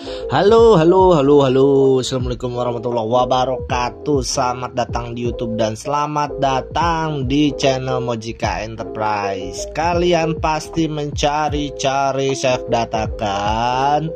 Halo. Assalamualaikum warahmatullahi wabarakatuh. Selamat datang di YouTube dan selamat datang di channel Mojika Enterprise. Kalian pasti mencari-cari save data kan?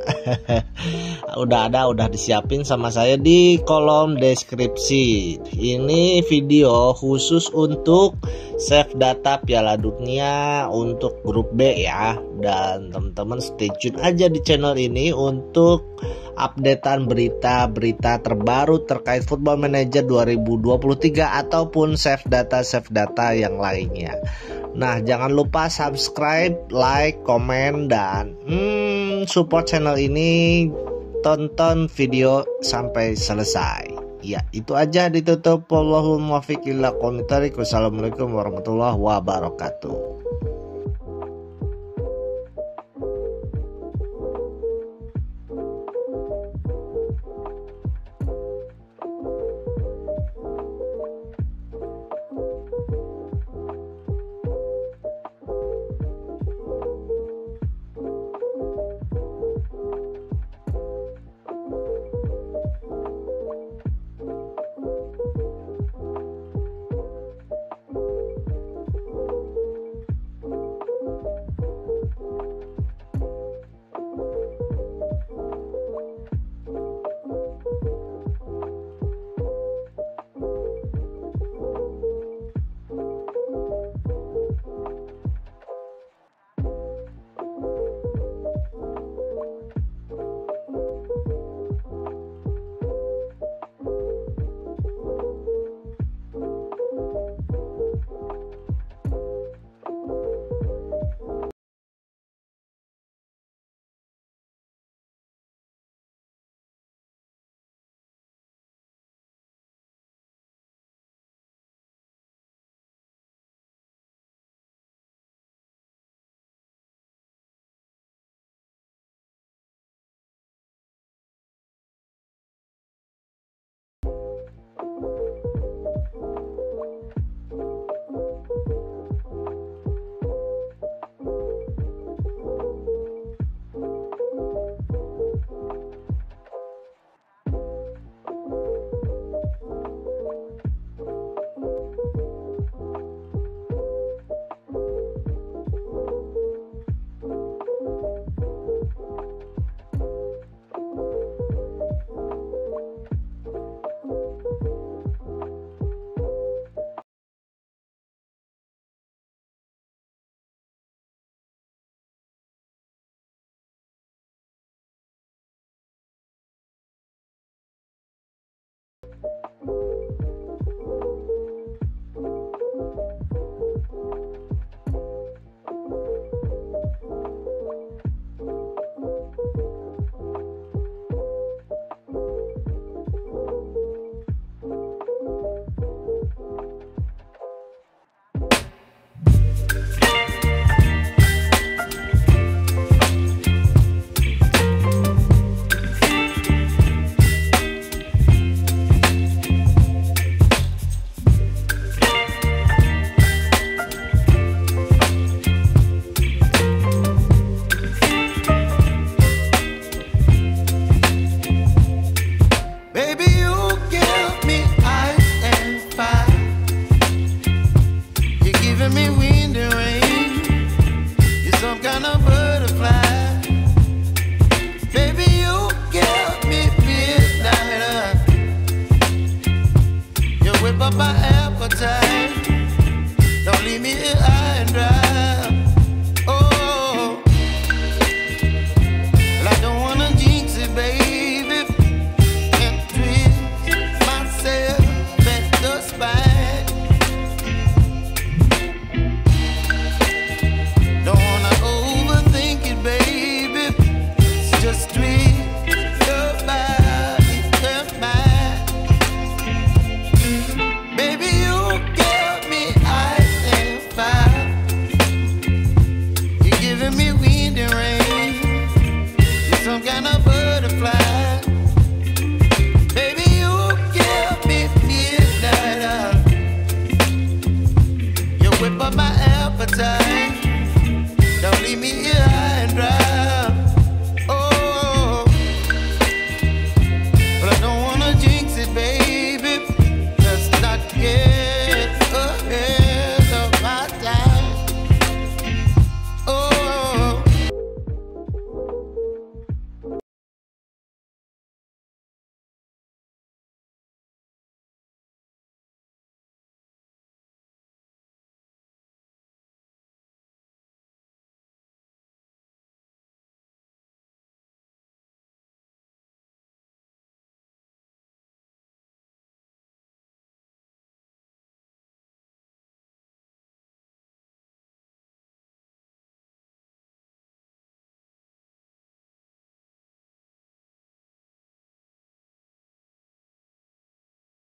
udah disiapin sama saya di kolom deskripsi. Ini video khusus untuk save data Piala Dunia untuk grup B ya. Dan teman-teman stay tune aja di channel ini untuk updatean berita-berita terbaru terkait Football Manager 2023 ataupun save data yang lainnya. Nah, jangan lupa subscribe, like, komen, dan support channel ini. Tonton video sampai selesai. Ya, itu aja, ditutup. Wallahul muwaffiq ila aqwamit thoriq. Wassalamualaikum warahmatullahi wabarakatuh. My appetite, don't leave me here high and dry. Oh, well, I don't wanna jinx it, baby, and twist myself at the spine. Don't wanna overthink it, baby. It's just twist.